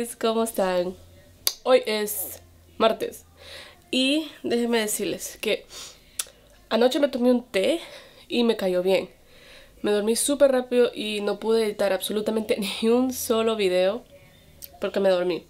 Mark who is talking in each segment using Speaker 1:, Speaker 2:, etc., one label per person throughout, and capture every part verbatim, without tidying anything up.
Speaker 1: guys, ¿cómo están? Hoy es martes y déjenme decirles que anoche me tomé un té y me cayó bien. Me dormí súper rápido y no pude editar absolutamente ni un solo video porque me dormí.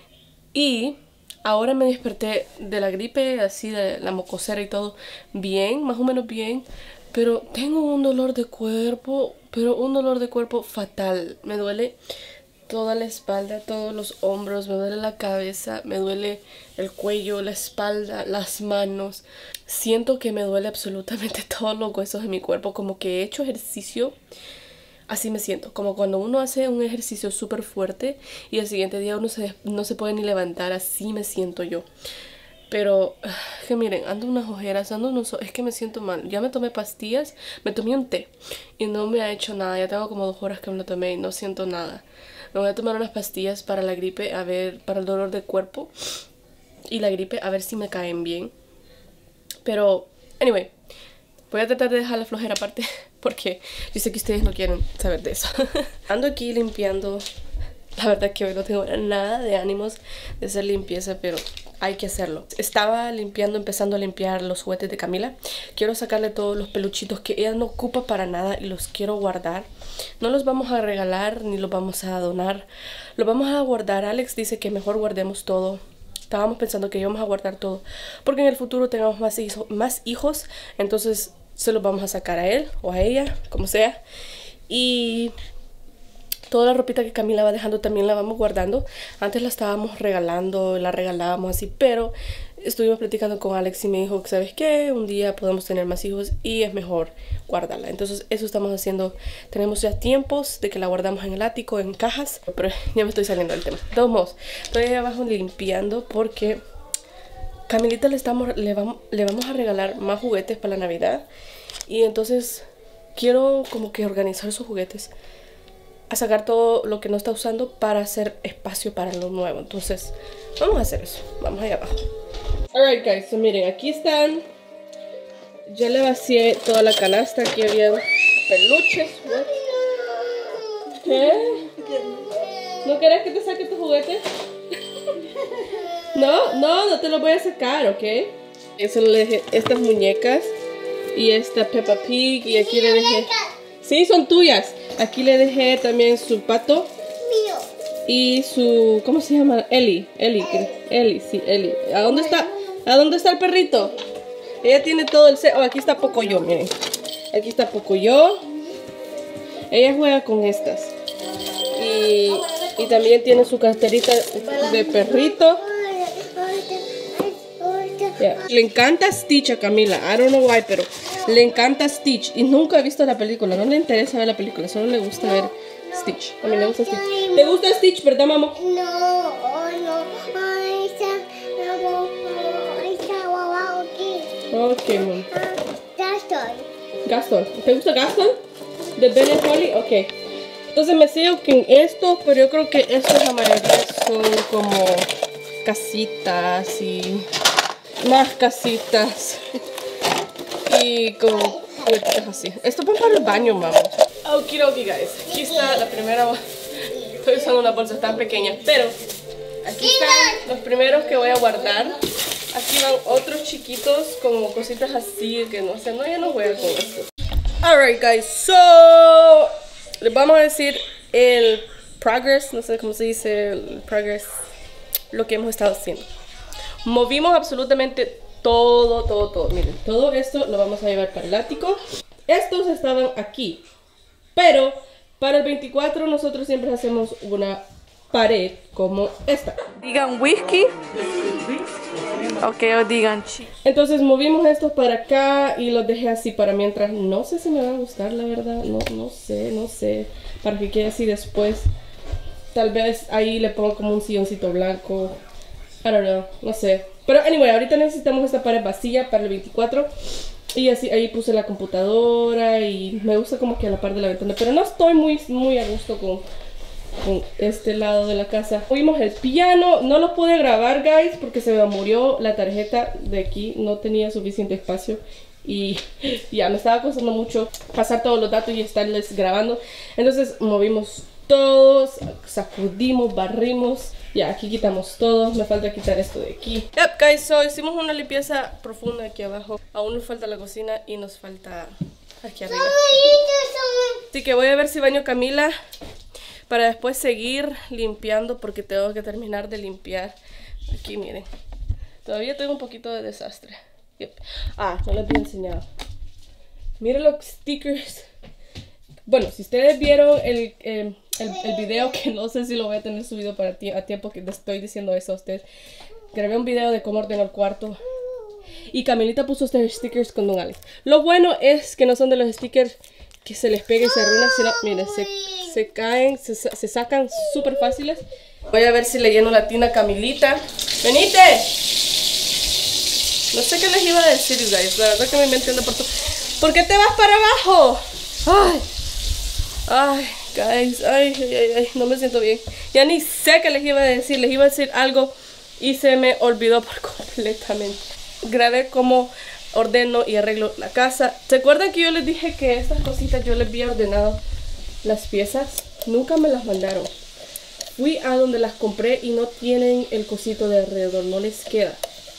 Speaker 1: Y ahora me desperté de la gripe, así de la mocosera y todo, bien, más o menos bien. Pero tengo un dolor de cuerpo, pero un dolor de cuerpo fatal. Me duele toda la espalda, todos los hombros, me duele la cabeza, me duele el cuello, la espalda, las manos. Siento que me duele absolutamente todos los huesos de mi cuerpo, como que he hecho ejercicio. Así me siento, como cuando uno hace un ejercicio súper fuerte y el siguiente día uno se, no se puede ni levantar, así me siento yo. Pero, que miren, ando unas ojeras, ando unos... Es que me siento mal. Ya me tomé pastillas, me tomé un té y no me ha hecho nada. Ya tengo como dos horas que me lo tomé y no siento nada. Me voy a tomar unas pastillas para la gripe, a ver, para el dolor de cuerpo y la gripe, a ver si me caen bien. Pero, anyway, voy a tratar de dejar la flojera aparte porque yo sé que ustedes no quieren saber de eso. Ando aquí limpiando. La verdad que hoy no tengo nada de ánimos de hacer limpieza, pero hay que hacerlo. Estaba limpiando, empezando a limpiar los juguetes de Camila. Quiero sacarle todos los peluchitos que ella no ocupa para nada y los quiero guardar. No los vamos a regalar ni los vamos a donar. Los vamos a guardar. Alex dice que mejor guardemos todo. Estábamos pensando que íbamos a guardar todo porque en el futuro tengamos más, hijo, más hijos. Entonces se los vamos a sacar a él o a ella, como sea. Y toda la ropita que Camila va dejando también la vamos guardando. Antes la estábamos regalando, la regalábamos así, pero estuvimos platicando con Alex y me dijo que, ¿sabes qué? Un día podemos tener más hijos y es mejor guardarla. Entonces eso estamos haciendo. Tenemos ya tiempos de que la guardamos en el ático, en cajas, pero ya me estoy saliendo del tema. De todos modos, estoy ahí abajo limpiando porque Camilita le, estamos, le, vamos, le vamos a regalar más juguetes para la Navidad. Y entonces quiero como que organizar sus juguetes, a sacar todo lo que no está usando para hacer espacio para lo nuevo. Entonces vamos a hacer eso. Vamos allá abajo. Alright guys, so miren, aquí están. Ya le vacié toda la canasta. Aquí había peluches. What? ¿Qué? ¿No querés que te saque tus juguetes? No, no, no te los voy a sacar, ¿ok? Eso le dejé estas muñecas y esta Peppa Pig, y aquí le dejé... Sí, son tuyas. Aquí le dejé también su pato. Mío. Y su... ¿Cómo se llama? Ellie. Ellie. Ellie, sí, Ellie. ¿A dónde está? ¿A dónde está el perrito? Ella tiene todo el... Oh, aquí está Pocoyo, miren. Aquí está Pocoyo. Ella juega con estas. Y, y también tiene su carterita de perrito. Yeah. Le encanta Stitch a Camila. I don't know why, pero le encanta Stitch. Y nunca ha visto la película. No le interesa ver la película. Solo le gusta ver Stitch. A mí le gusta Stitch. ¿Te gusta Stitch, verdad, mamá?
Speaker 2: No, no. Ahí está. Ahí está guau aquí.
Speaker 1: Ok, mamá.
Speaker 2: Gaston.
Speaker 1: Gaston. ¿Te gusta Gaston? ¿De Ben and Holly? Ok. Entonces me sigo que en esto, pero yo creo que estos la mayoría son como casitas y... más casitas y como juguetes así. Esto va para el baño, mamá. Okidoki, guys. Aquí está la primera. Estoy usando una bolsa tan pequeña, pero aquí están los primeros que voy a guardar. Aquí van otros chiquitos como cositas así que no sé, no, ya no juego con esto. Alright, guys, so les vamos a decir el progress, no sé cómo se dice, el progress, lo que hemos estado haciendo. Movimos absolutamente todo, todo, todo. Miren, todo esto lo vamos a llevar para el ático. Estos estaban aquí, pero para el veinticuatro nosotros siempre hacemos una pared como esta.
Speaker 3: Digan whisky. Ok, o digan chi.
Speaker 1: Entonces movimos estos para acá y los dejé así para mientras. No sé si me van a gustar, la verdad. No, no sé, no sé. Para que quede así después. Tal vez ahí le pongo como un silloncito blanco. I don't know, no sé. Pero anyway, ahorita necesitamos esta pared vacía para el veinticuatro. Y así ahí puse la computadora y me gusta como que a la par de la ventana. Pero no estoy muy, muy a gusto con, con este lado de la casa. Movimos el piano, no lo pude grabar, guys, porque se me murió la tarjeta de aquí. No tenía suficiente espacio y ya me estaba costando mucho pasar todos los datos y estarles grabando. Entonces movimos todos, sacudimos, barrimos Ya, aquí quitamos todo. Me falta quitar esto de aquí. Yep, guys, so hicimos una limpieza profunda aquí abajo. Aún nos falta la cocina y nos falta aquí arriba. Así que voy a ver si baño a Camila para después seguir limpiando, porque tengo que terminar de limpiar. Aquí, miren. Todavía tengo un poquito de desastre. Yep. Ah, no les había enseñado. Miren los stickers. Bueno, si ustedes vieron el, el, el, el video, que no sé si lo voy a tener subido para ti, a tiempo que les estoy diciendo eso a ustedes. Grabé un video de cómo ordenar el cuarto. Y Camilita puso estos stickers con Don Alex. Lo bueno es que no son de los stickers que se les pega y se arruinan, sino, miren, se, se caen, se, se sacan súper fáciles. Voy a ver si le lleno la tina a Camilita. ¡Venite! No sé qué les iba a decir, you guys. La verdad que me entiendo por todo. ¿Por qué te vas para abajo? Ay, ay, guys, ay, ay, ay, no me siento bien. Ya ni sé qué les iba a decir. Les iba a decir algo y se me olvidó por completamente. Grabé cómo ordeno y arreglo la casa. ¿Se acuerdan que yo les dije que estas cositas yo les había ordenado las piezas? Nunca me las mandaron. Fui a donde las compré y no tienen el cosito de alrededor, no les queda.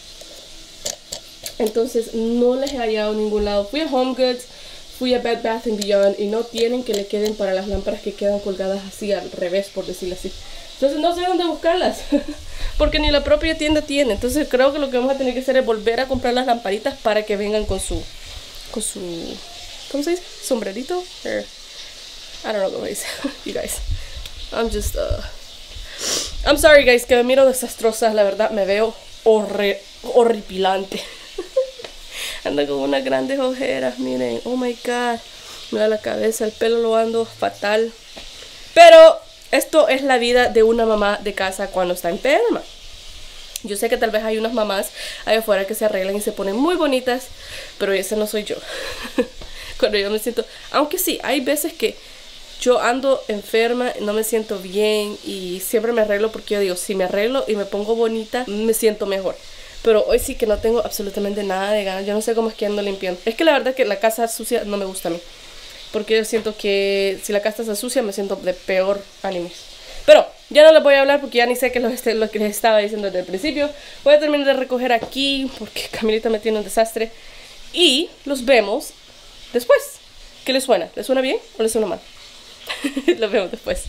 Speaker 1: Entonces no les he hallado en ningún lado. Fui a Home Goods, fui a Bed Bath and Beyond y no tienen que le queden para las lámparas que quedan colgadas así al revés, por decirlo así. Entonces no sé dónde buscarlas, porque ni la propia tienda tiene. Entonces creo que lo que vamos a tener que hacer es volver a comprar las lamparitas para que vengan con su, con su, ¿cómo se dice? Sombrerito. Or, I don't know cómo dice. You guys, I'm just, uh, I'm sorry guys, que me miro desastrosa. La verdad me veo horri horripilante. Ando con unas grandes ojeras, miren. Oh my god. Mira la cabeza, el pelo lo ando fatal. Pero esto es la vida de una mamá de casa cuando está enferma. Yo sé que tal vez hay unas mamás allá afuera que se arreglan y se ponen muy bonitas, pero esa no soy yo. Cuando yo me siento... Aunque sí, hay veces que yo ando enferma, no me siento bien y siempre me arreglo porque yo digo, si me arreglo y me pongo bonita, me siento mejor. Pero hoy sí que no tengo absolutamente nada de ganas. Yo no sé cómo es que ando limpiando. Es que la verdad que la casa sucia no me gusta a mí. Porque yo siento que si la casa está sucia me siento de peor ánimo. Pero ya no les voy a hablar porque ya ni sé qué es lo que les estaba diciendo desde el principio. Voy a terminar de recoger aquí porque Camilita me tiene un desastre. Y los vemos después. ¿Qué les suena? ¿Les suena bien o les suena mal? Los vemos después.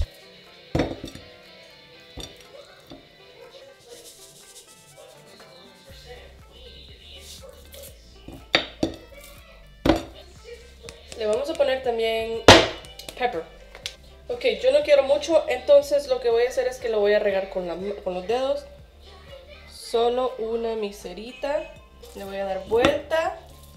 Speaker 1: Le vamos a poner también pepper. Ok, yo no quiero mucho, entonces lo que voy a hacer es que lo voy a regar con, la, con los dedos. Solo una miserita. Le voy a dar vuelta.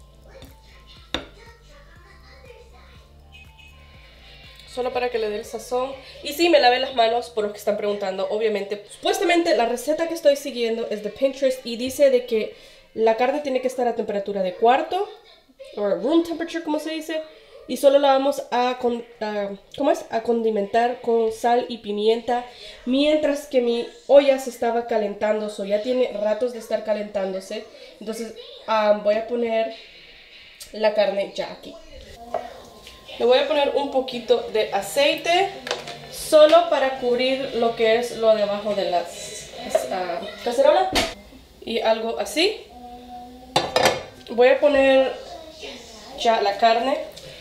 Speaker 1: Solo para que le dé el sazón. Y sí, me lavé las manos por los que están preguntando, obviamente. Supuestamente la receta que estoy siguiendo es de Pinterest y dice de que la carne tiene que estar a temperatura de cuarto, o room temperature como se dice, y solo la vamos a, con, a, ¿cómo es? a condimentar con sal y pimienta, mientras que mi olla se estaba calentando, so ya tiene ratos de estar calentándose. Entonces um, voy a poner la carne ya aquí. Le voy a poner un poquito de aceite, solo para cubrir lo que es lo de abajo de las uh, cacerolas, y algo así. Voy a poner ya la carne.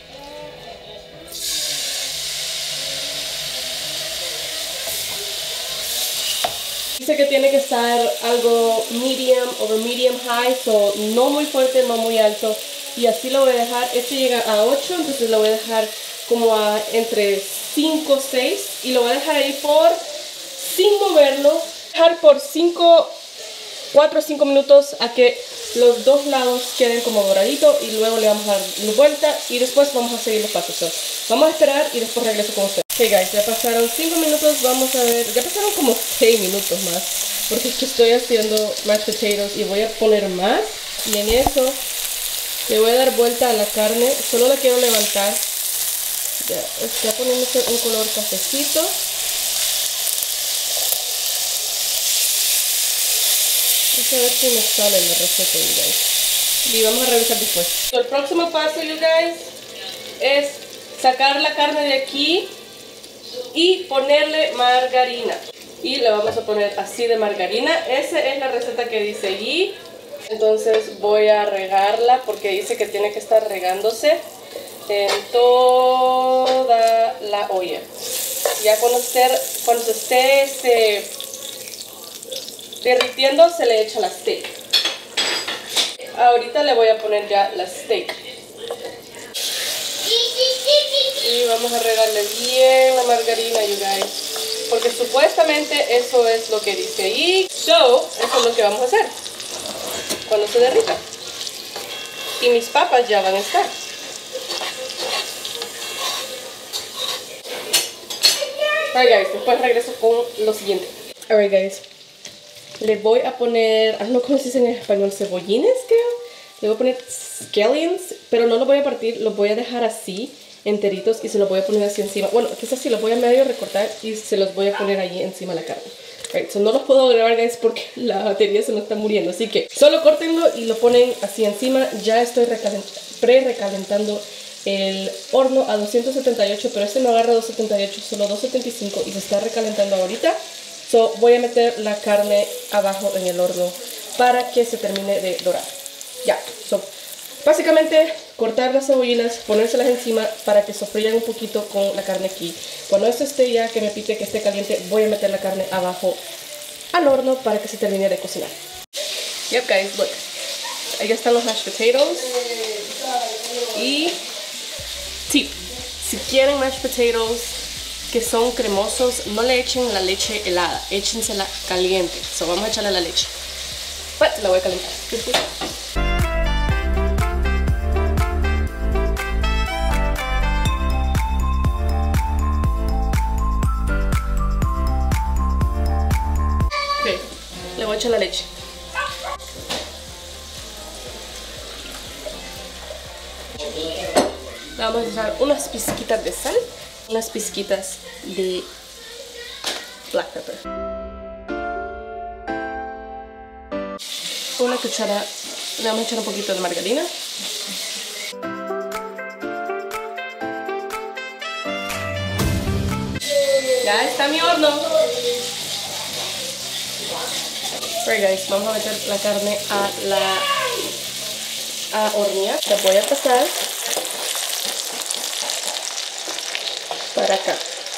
Speaker 1: Dice que tiene que estar algo medium, over medium high, so no muy fuerte, no muy alto. Y así lo voy a dejar. Este llega a ocho, entonces lo voy a dejar como a entre cinco, seis. Y lo voy a dejar ahí por, sin moverlo, dejar por cinco, cuatro o cinco minutos a que los dos lados queden como doraditos. Y luego le vamos a dar vuelta y después vamos a seguir los pasos. So, vamos a esperar y después regreso con ustedes. Ok guys, ya pasaron cinco minutos, vamos a ver, ya pasaron como seis minutos más. Porque es que estoy haciendo mashed potatoes y voy a poner más. Y en eso le voy a dar vuelta a la carne, solo la quiero levantar. Ya está poniéndose un color cafecito. Vamos a ver si nos sale la receta, you guys. Y vamos a revisar después. So, el próximo paso, you guys, es sacar la carne de aquí y ponerle margarina. y le vamos a poner así de margarina. Esa es la receta que dice allí. Entonces voy a regarla porque dice que tiene que estar regándose en toda la olla. Ya cuando esté, cuando se esté este, derritiendo, se le echa la steak. Ahorita le voy a poner ya la steak. Y vamos a regarle bien la margarina, you guys. Porque supuestamente eso es lo que dice ahí. So, eso es lo que vamos a hacer cuando se derrita. Y mis papas ya van a estar. Alright guys, después regreso con lo siguiente. Alright guys, le voy a poner, ah, no sé si es en español, cebollines creo. Le voy a poner scallions, pero no los voy a partir, los voy a dejar así, enteritos, y se los voy a poner así encima. Bueno, quizás sí los voy a medio recortar y se los voy a poner ahí encima de la carne. Right, so no los puedo grabar guys porque la batería se me está muriendo, así que solo córtenlo y lo ponen así encima. Ya estoy pre-recalentando el horno a doscientos setenta y ocho, pero este no agarra doscientos setenta y ocho, solo doscientos setenta y cinco, y se está recalentando ahorita. So voy a meter la carne abajo en el horno para que se termine de dorar. Ya, so básicamente cortar las cebollinas, ponérselas encima para que sofrían un poquito con la carne aquí. Cuando esto esté ya, que me pique, que esté caliente, voy a meter la carne abajo al horno para que se termine de cocinar. Yep guys, look. Ahí están los mashed potatoes. Y tip, si quieren mashed potatoes que son cremosos, no le echen la leche helada, échensela caliente. So vamos a echarle la leche. But la voy a calentar. Le voy a echar la leche. Le vamos a echar unas pizquitas de sal, unas pizquitas de black pepper. Una cuchara, le vamos a echar un poquito de margarina. Ya está mi horno. Alright guys, vamos a meter la carne a la a hornear. La voy a pasar para acá.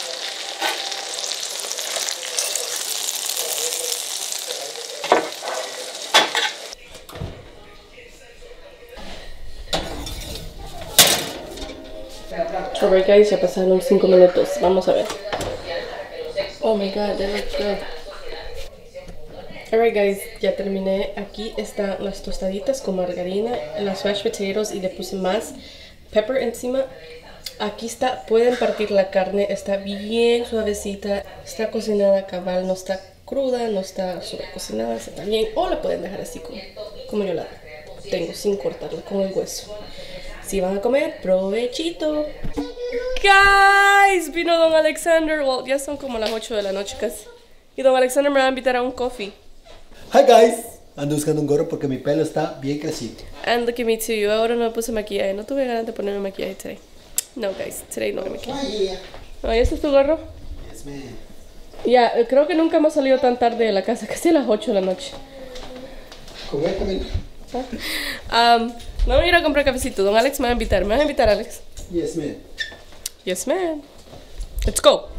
Speaker 1: Alright guys, ya pasaron cinco minutos. Vamos a ver. Oh my god, they look good. Alright guys, ya terminé. Aquí están las tostaditas con margarina, las mashed potatoes, y le puse más pepper encima. Aquí está, pueden partir la carne, está bien suavecita, está cocinada cabal, no está cruda, no está sobrecocinada, está bien. O la pueden dejar así como, como yo la tengo, sin cortarla con el hueso. Si van a comer, provechito. Guys, vino Don Alexander. Well, ya son como las ocho de la noche casi. Y Don Alexander me va a invitar a un coffee.
Speaker 4: Hi guys, ando buscando un gorro porque mi pelo está bien crecido.
Speaker 1: And look at me too. Yo ahora no me puse maquillaje. No tuve ganas de ponerme maquillaje today. No guys, today no me maquillaje. Oh, ¿y este es tu gorro?
Speaker 4: Yes, man.
Speaker 1: Ya, yeah, creo que nunca hemos salido tan tarde de la casa. Casi a las ocho de la noche.
Speaker 4: Correctamente.
Speaker 1: Um, vamos a ir a comprar cafecito. Don Alex me va a invitar. ¿Me vas a invitar, Alex?
Speaker 4: Yes, man.
Speaker 1: Yes, man. Let's go.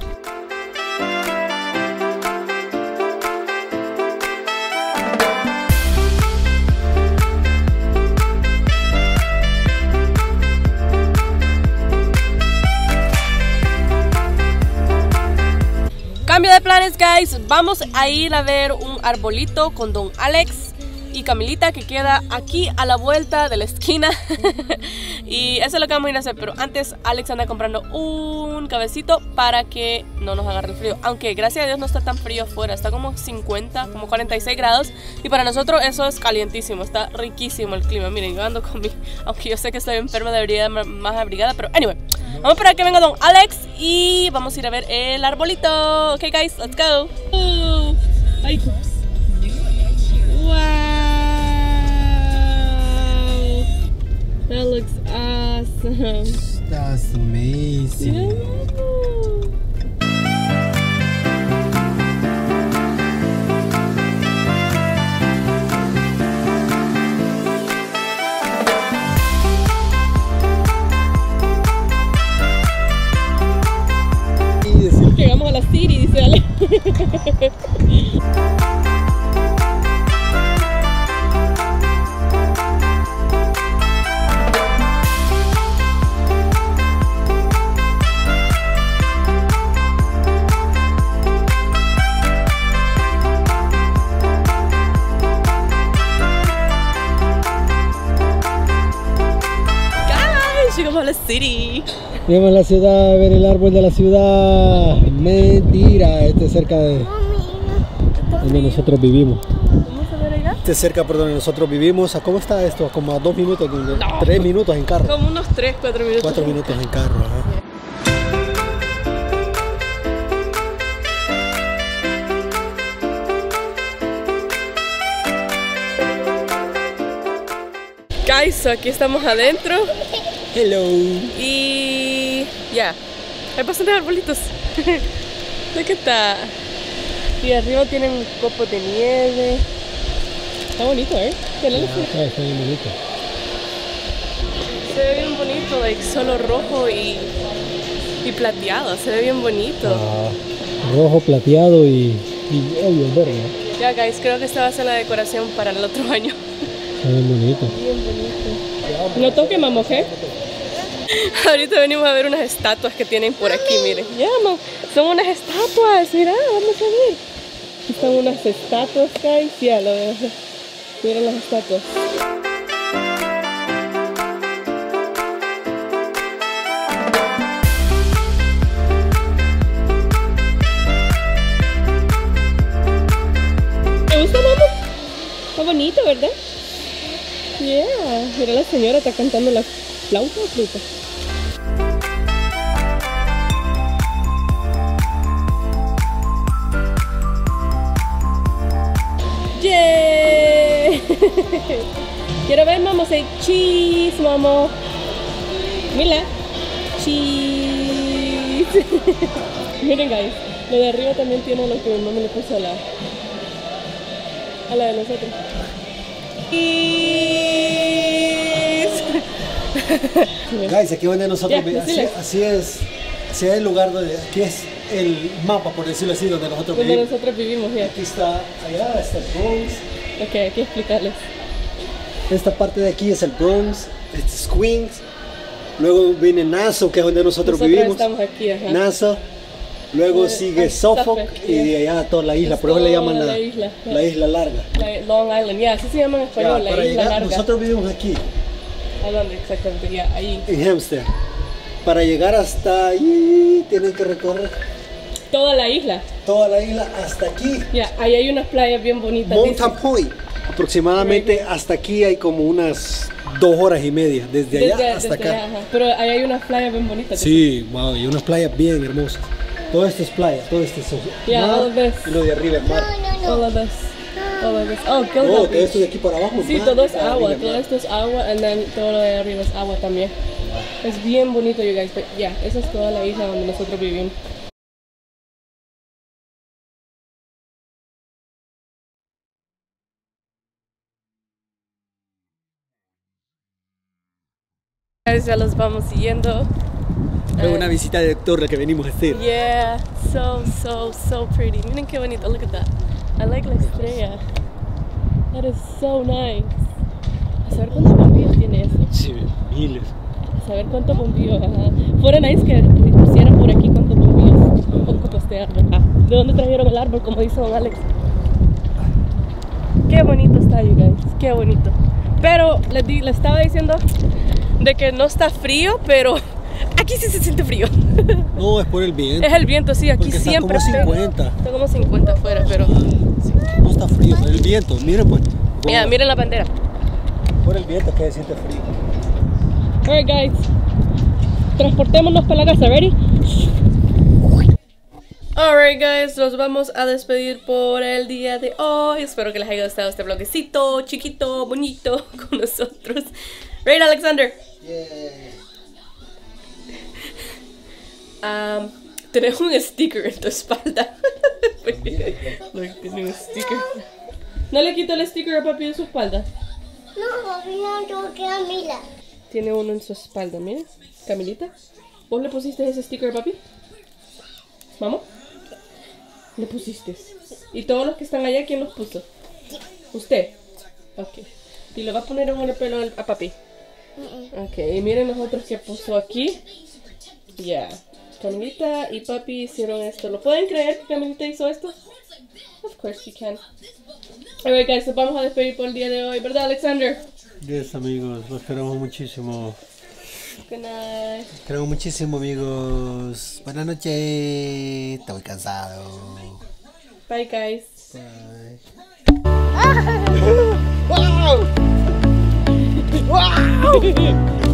Speaker 1: Cambio de planes, guys. Vamos a ir a ver un arbolito con Don Alex y Camilita, que queda aquí a la vuelta de la esquina. Y eso es lo que vamos a ir a hacer. Pero antes Alex anda comprando un cafecito para que no nos agarre el frío. Aunque gracias a Dios no está tan frío afuera. Está como cincuenta, como cuarenta y seis grados. Y para nosotros eso es calientísimo. Está riquísimo el clima. Miren, yo ando con mi... Aunque yo sé que estoy enferma, debería ir más abrigada. Pero anyway, vamos a esperar a que venga Don Alex y vamos a ir a ver el arbolito. Ok guys, let's go. Uh, ay, wow, that looks awesome.
Speaker 4: That's amazing.
Speaker 1: Yeah. Llegamos a la city.
Speaker 4: Llegamos a la ciudad a ver el árbol de la ciudad. Mentira, este es cerca de donde nosotros vivimos.
Speaker 1: Vamos a ver allá.
Speaker 4: Este es cerca por donde nosotros vivimos. ¿A cómo está esto? Como a dos minutos,
Speaker 1: No.
Speaker 4: tres minutos en carro.
Speaker 1: Como unos tres, cuatro minutos.
Speaker 4: Cuatro minutos en carro. Ajá.
Speaker 1: Guys, so aquí estamos adentro.
Speaker 4: Hello.
Speaker 1: Y ya, hay bastantes arbolitos. Look at that. Y arriba tienen copos de nieve. Está bonito, ¿eh? ¿Qué le
Speaker 4: Ah, está bien bonito.
Speaker 1: Se ve bien bonito, like solo rojo y, y plateado. Se ve bien bonito.
Speaker 4: Ah, rojo, plateado y, y obvio, verde.
Speaker 1: Ya, guys, creo que esta va a ser la decoración para el otro año.
Speaker 4: Está bien bonito.
Speaker 1: Bien bonito. No toque, mamá, ¿ok? Ahorita venimos a ver unas estatuas que tienen por aquí, miren. Ya, mamá, son unas estatuas, mira, vamos a ver. Están unas estatuas, guys. Ya, lo veo. Miren las estatuas. ¿Te gusta, mamá? Está bonito, ¿verdad? Yeah, mira, la señora está cantando la flauta o fruta. Yeah. Quiero ver, mamá, say cheese, mamá. Mira, cheese. Miren, guys, lo de arriba también tiene lo que mi mamá le puso a la, a la de nosotros.
Speaker 4: Guys, aquí donde nosotros
Speaker 1: Ya,
Speaker 4: vivimos, así,
Speaker 1: decile.
Speaker 4: así es, así es el lugar donde, aquí es el mapa, por decirlo así, donde nosotros
Speaker 1: Donde
Speaker 4: vivimos.
Speaker 1: nosotros vivimos, ya.
Speaker 4: Aquí está, allá está el Bronx.
Speaker 1: Ok, hay que explicarles.
Speaker 4: Esta parte de aquí es el Bronx, este es Queens. Luego viene Nassau, que es donde nosotros,
Speaker 1: Nosotros
Speaker 4: vivimos.
Speaker 1: estamos aquí, ajá.
Speaker 4: Nassau. Luego
Speaker 1: Eh,
Speaker 4: sigue
Speaker 1: ah,
Speaker 4: Suffolk
Speaker 1: Suffolk,
Speaker 4: y
Speaker 1: yeah.
Speaker 4: de allá toda la isla.
Speaker 1: Es
Speaker 4: Por eso le
Speaker 1: toda
Speaker 4: llaman la,
Speaker 1: la isla,
Speaker 4: la isla larga.
Speaker 1: La Long Island, ya, así se llama en
Speaker 4: Ya,
Speaker 1: español, la
Speaker 4: para
Speaker 1: isla
Speaker 4: llegar,
Speaker 1: larga.
Speaker 4: nosotros vivimos aquí,
Speaker 1: ¿A dónde exactamente? Ya, ahí.
Speaker 4: en Hempstead. Para llegar hasta ahí, tienen que recorrer
Speaker 1: Toda la isla.
Speaker 4: toda la isla hasta aquí.
Speaker 1: Ya, ahí hay unas playas bien bonitas.
Speaker 4: Mountain
Speaker 1: dice.
Speaker 4: Point. Aproximadamente hasta aquí hay como unas dos horas y media, desde allá
Speaker 1: Desde-
Speaker 4: hasta
Speaker 1: desde
Speaker 4: acá.
Speaker 1: allá, ajá. Pero ahí hay unas playas bien bonitas.
Speaker 4: Sí, wow, y unas playas bien hermosas. Todo esto es playa, todo esto es
Speaker 1: Yeah,
Speaker 4: mar,
Speaker 1: all of this.
Speaker 4: y lo de arriba es mar.
Speaker 1: All of this. All of this. Oh,
Speaker 4: Oh,
Speaker 1: Gilgal
Speaker 4: todo
Speaker 1: Beach.
Speaker 4: esto de aquí para abajo es
Speaker 1: Sí,
Speaker 4: mar,
Speaker 1: todo es
Speaker 4: y para
Speaker 1: agua,
Speaker 4: arriba es
Speaker 1: todo
Speaker 4: mar.
Speaker 1: esto es agua, y then todo lo de arriba es agua también. Es bien bonito, you guys. But yeah, esa es toda la isla donde nosotros vivimos. Guys, ya los vamos siguiendo.
Speaker 4: Es una visita de doctor la que venimos a hacer.
Speaker 1: Yeah, so, so, so pretty. Miren qué bonito, look at that. I like la estrella. That is so nice. A saber cuántos bombillos tiene eso.
Speaker 4: Sí, miles.
Speaker 1: A saber cuántos bombillos, ajá. Fuera nice que pusieran por aquí cuántos bombillos ocupa este árbol. Ah, ¿de dónde trajeron el árbol? Como dice don Alex. Qué bonito está, you guys. Qué bonito. Pero les, di, les estaba diciendo de que no está frío, pero aquí sí se siente frío.
Speaker 4: No, es por el viento.
Speaker 1: Es el viento, sí, aquí
Speaker 4: Porque está
Speaker 1: siempre
Speaker 4: como
Speaker 1: pega.
Speaker 4: cincuenta.
Speaker 1: Está como cincuenta afuera, pero...
Speaker 4: No está frío, por el viento. Miren pues.
Speaker 1: Mira, miren la bandera.
Speaker 4: Por el viento que se siente frío.
Speaker 1: Alright, guys. Transportémonos para la casa, ¿ready? Alright, guys, nos vamos a despedir por el día de hoy. Espero que les haya gustado este vloguecito chiquito, bonito con nosotros. Right, Alexander? Um, tenés un sticker en tu espalda. Look, tiene un sticker. ¿No le quito el sticker a papi de su espalda?
Speaker 2: No, papi, no toque a Mila.
Speaker 1: Tiene uno en su espalda, mira. Camilita, ¿vos le pusiste ese sticker a papi? ¿Vamos? Le pusiste. ¿Y todos los que están allá, quién los puso? ¿Usted? Ok. ¿Y le va a poner un pelo a papi? Ok, y miren los otros que puso aquí. Ya. Yeah. Camilita y papi hicieron esto. ¿Lo pueden creer que Camilita hizo esto? Of course you can. Alright guys, so vamos a despedir por el día de hoy, ¿verdad, Alexander?
Speaker 4: Yes, amigos, los queremos muchísimo.
Speaker 1: Good night.
Speaker 4: Los queremos muchísimo, amigos. Buenas noches. Estoy cansado.
Speaker 1: Bye guys.
Speaker 4: Bye.
Speaker 2: ¡Wow! ¡Wow!